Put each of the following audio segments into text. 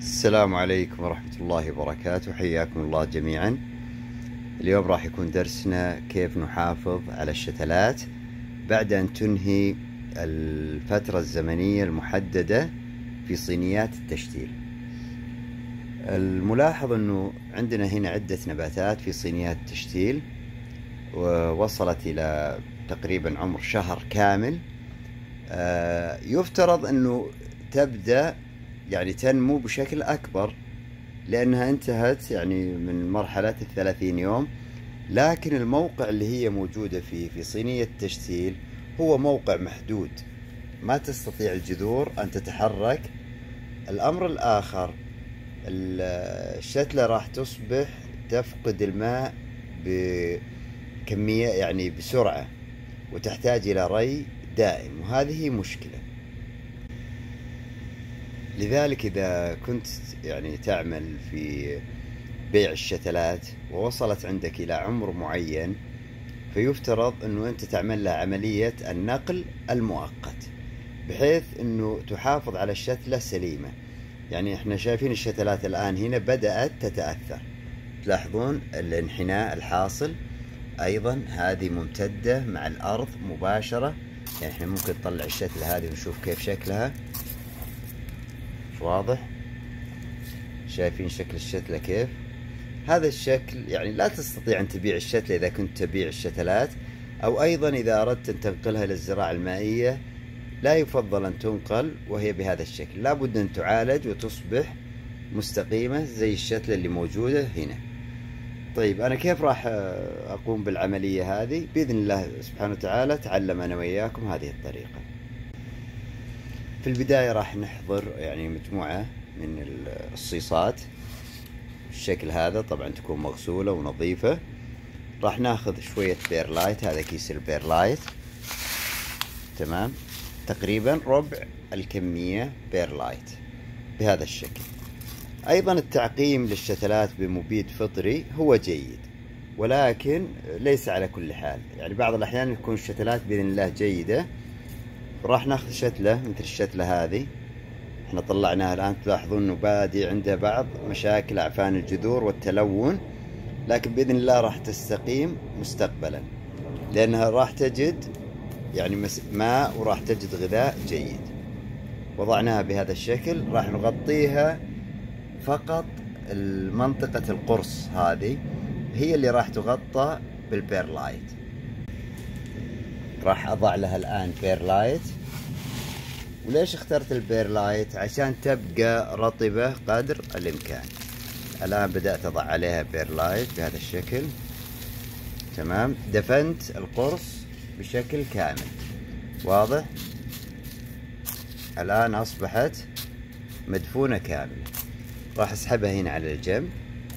السلام عليكم ورحمة الله وبركاته، حياكم الله جميعا. اليوم راح يكون درسنا كيف نحافظ على الشتلات بعد أن تنهي الفترة الزمنية المحددة في صينيات التشتيل. الملاحظ أنه عندنا هنا عدة نباتات في صينيات التشتيل ووصلت إلى تقريبا عمر شهر كامل. يفترض أنه تبدأ تنمو بشكل أكبر لأنها انتهت من مرحلة 30 يوم، لكن الموقع اللي هي موجودة فيه في صينية التشتيل هو موقع محدود، ما تستطيع الجذور أن تتحرك. الأمر الآخر، الشتلة راح تصبح تفقد الماء بكمية بسرعة، وتحتاج إلى ري دائم، وهذه مشكلة. لذلك إذا كنت تعمل في بيع الشتلات ووصلت عندك إلى عمر معين، فيفترض أنه أنت تعمل لها عملية النقل المؤقت، بحيث أنه تحافظ على الشتلة سليمة. احنا شايفين الشتلات الآن هنا بدأت تتأثر، تلاحظون الانحناء الحاصل. أيضا هذه ممتدة مع الأرض مباشرة، احنا ممكن نطلع الشتلة هذه ونشوف كيف شكلها. واضح؟ شايفين شكل الشتلة كيف؟ هذا الشكل لا تستطيع أن تبيع الشتلة إذا كنت تبيع الشتلات، أو أيضا إذا أردت أن تنقلها للزراعة المائية لا يفضل أن تنقل وهي بهذا الشكل، لابد أن تعالج وتصبح مستقيمة زي الشتلة اللي موجودة هنا. طيب أنا كيف راح أقوم بالعملية هذه؟ بإذن الله سبحانه وتعالى تعلم أنا وإياكم هذه الطريقة. في البداية راح نحضر مجموعة من الصيصات بالشكل هذا، طبعا تكون مغسولة ونظيفة. راح ناخذ شوية بيرلايت، هذا كيس البيرلايت، تمام، تقريبا ربع الكمية بيرلايت بهذا الشكل. أيضا التعقيم للشتلات بمبيد فطري هو جيد، ولكن ليس على كل حال. بعض الأحيان تكون الشتلات بإذن الله جيدة. راح ناخذ شتلة مثل الشتلة هذه، احنا طلعناها الآن، تلاحظون انه بادي عندها بعض مشاكل أعفان الجذور والتلون، لكن بإذن الله راح تستقيم مستقبلا، لأنها راح تجد ماء وراح تجد غذاء جيد. وضعناها بهذا الشكل، راح نغطيها فقط منطقة القرص، هذه هي اللي راح تغطى بالبيرلايت. راح أضع لها الآن بيرلايت. وليش اخترت البيرلايت؟ عشان تبقى رطبة قدر الإمكان. الآن بدأت أضع عليها بيرلايت بهذا الشكل، تمام. دفنت القرص بشكل كامل، واضح؟ الآن أصبحت مدفونة كاملة. راح أسحبها هنا على الجنب،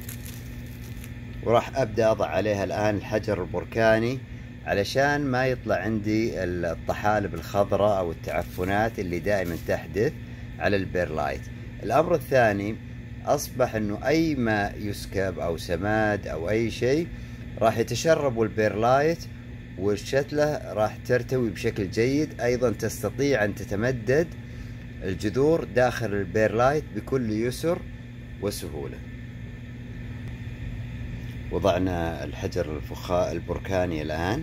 وراح أبدأ أضع عليها الآن الحجر البركاني علشان ما يطلع عندي الطحالب الخضراء أو التعفنات اللي دائما تحدث على البيرلايت. الأمر الثاني، أصبح أنه أي ماء يسكب أو سماد أو أي شيء راح يتشرب البيرلايت، والشتلة راح ترتوي بشكل جيد. أيضا تستطيع أن تتمدد الجذور داخل البيرلايت بكل يسر وسهولة. وضعنا الحجر البركاني الآن.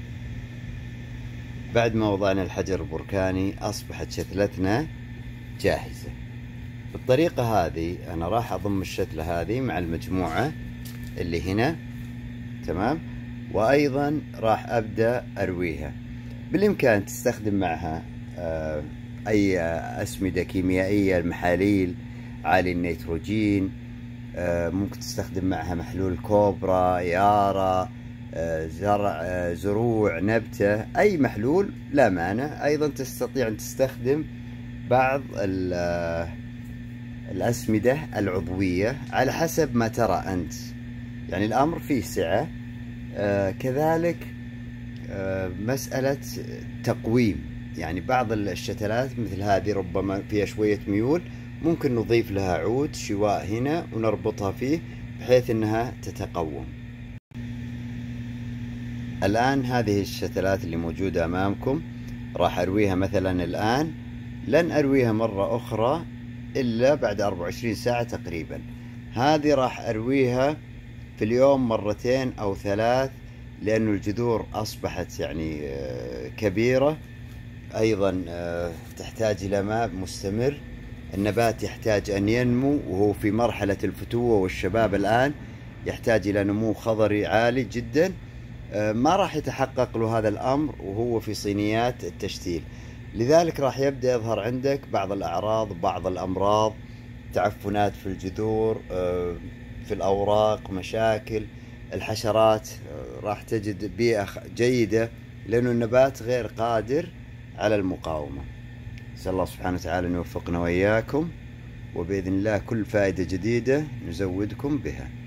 بعد ما وضعنا الحجر البركاني أصبحت شتلتنا جاهزة. بالطريقة هذه أنا راح أضم الشتلة هذه مع المجموعة اللي هنا، تمام. وأيضا راح أبدأ أرويها. بالإمكان تستخدم معها أي أسمدة كيميائية، المحاليل عالي النيتروجين، ممكن تستخدم معها محلول كوبرا، يارا، زروع، نبتة، أي محلول لا مانع. أيضا تستطيع أن تستخدم بعض الأسمدة العضوية على حسب ما ترى أنت، الأمر فيه سعة. كذلك مسألة تقويم، بعض الشتلات مثل هذه ربما فيها شوية ميول، ممكن نضيف لها عود شواء هنا ونربطها فيه بحيث انها تتقوم. الآن هذه الشتلات اللي موجودة أمامكم راح أرويها مثلا الآن، لن أرويها مرة أخرى إلا بعد 24 ساعة تقريبا. هذه راح أرويها في اليوم مرتين أو 3، لأنه الجذور أصبحت يعني كبيرة. أيضا تحتاج إلى ماء مستمر. النبات يحتاج أن ينمو وهو في مرحلة الفتوة والشباب الآن، يحتاج إلى نمو خضري عالي جدا. ما راح يتحقق له هذا الأمر وهو في صينيات التشتيل. لذلك راح يبدأ يظهر عندك بعض الأعراض، بعض الأمراض، تعفنات في الجذور، في الأوراق، مشاكل الحشرات. راح تجد بيئة جيدة لأنه النبات غير قادر على المقاومة. نسأل الله سبحانه وتعالى أن يوفقنا وإياكم، وبإذن الله كل فائدة جديدة نزودكم بها.